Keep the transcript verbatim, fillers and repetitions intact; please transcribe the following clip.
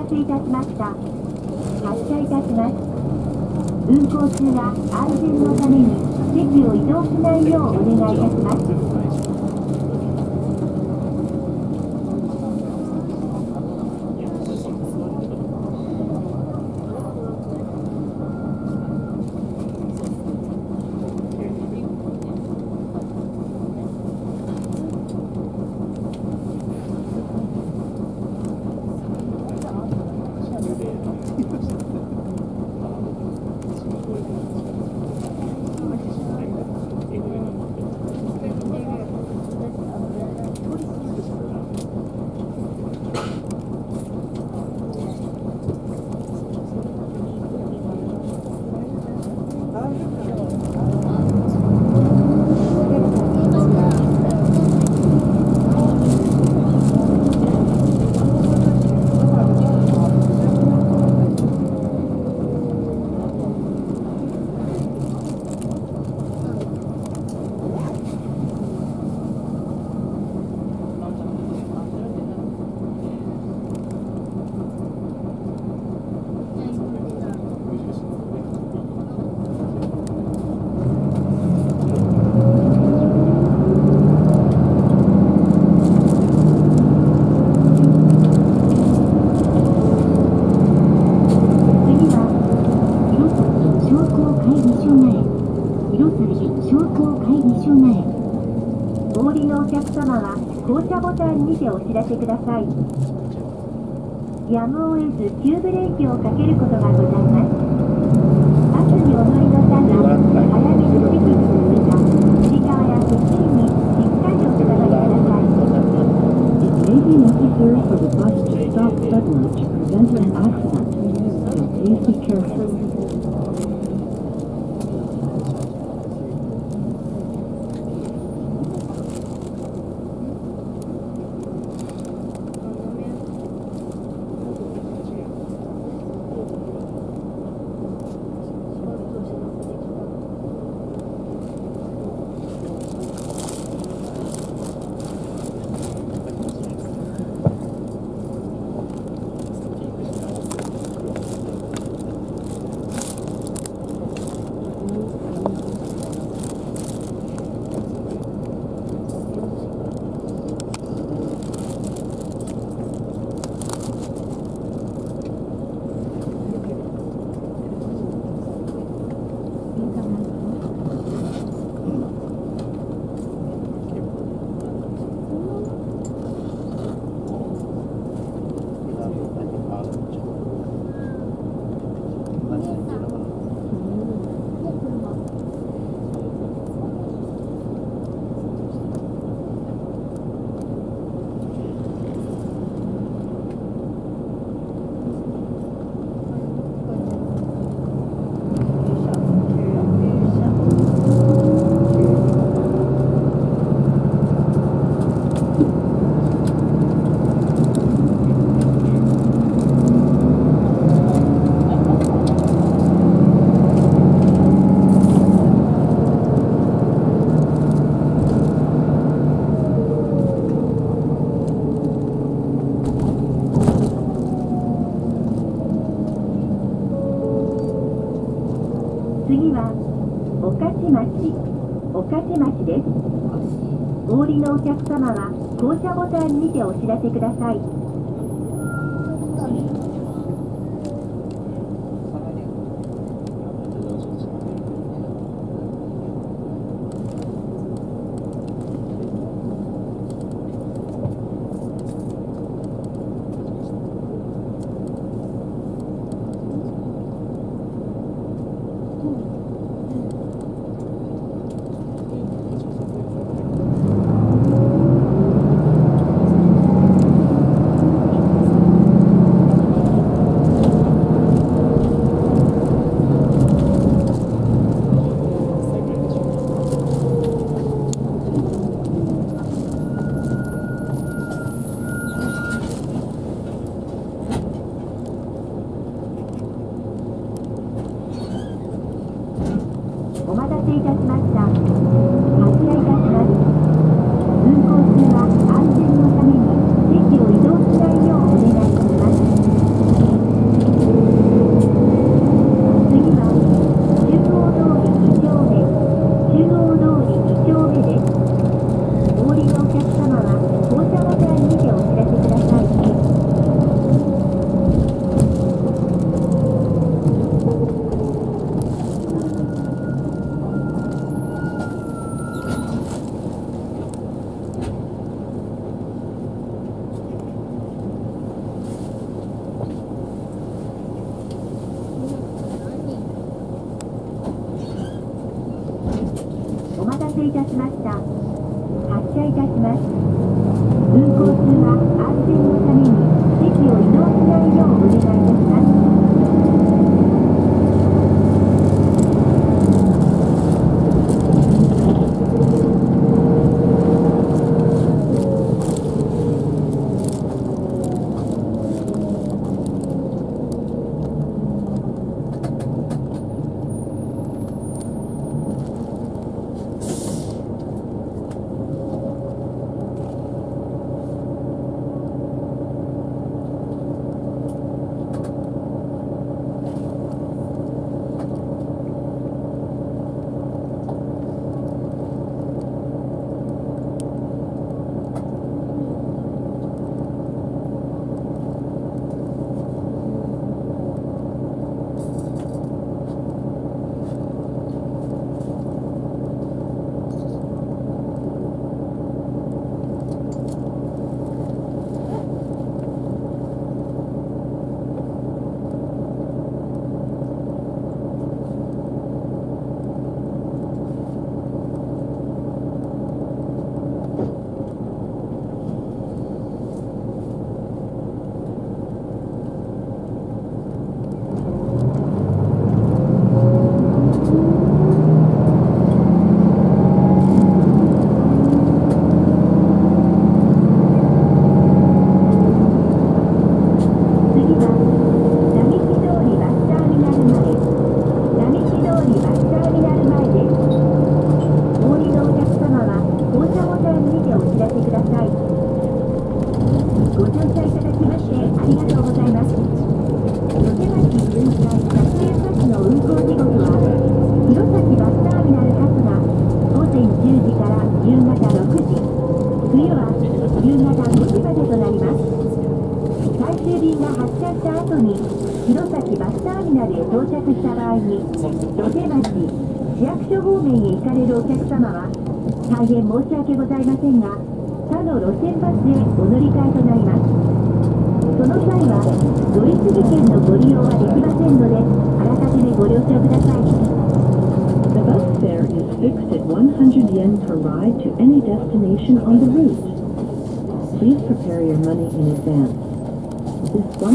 せいたしました。発車いたします。運行中は安全のために席を移動しないようお願いいたします。ボタンにてお知らせください。やむを得ず急ブレーキをかけることがございます。バスにお乗りの際は早めに席に進むか、内側や席にしっかりおつかまりください。It may be necessary for the bus to stop suddenly to prevent an accident, so please be careful. 次は御徒町、御徒町です。お降りのお客様は降車ボタンにてお知らせください。お待たせいたしました。発車いたします。運行中は安全のために席を移動しないようお願いします。 せいたしました。発車いたします。運行中は安全のために席を移動しないようお願いいたします。大変申し訳ございませんが、他の路線バスへお乗り換えとなります。その際は、乗り継ぎ券のご利用はできませんので、あらかじめご了承ください。 The bus fare is fixed at one hundred yen per ride to any destination on the route. Please prepare your money in advance. This one